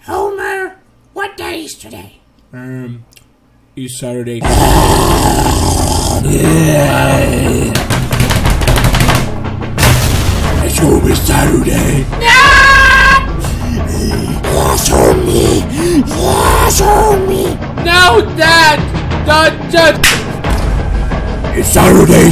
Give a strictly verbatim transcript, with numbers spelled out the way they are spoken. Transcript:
Homer, what day is today? Um, it's Saturday. It's always Saturday. Yes, homie! Yes, homie! No, Dad! Dad, Dad! It's Saturday!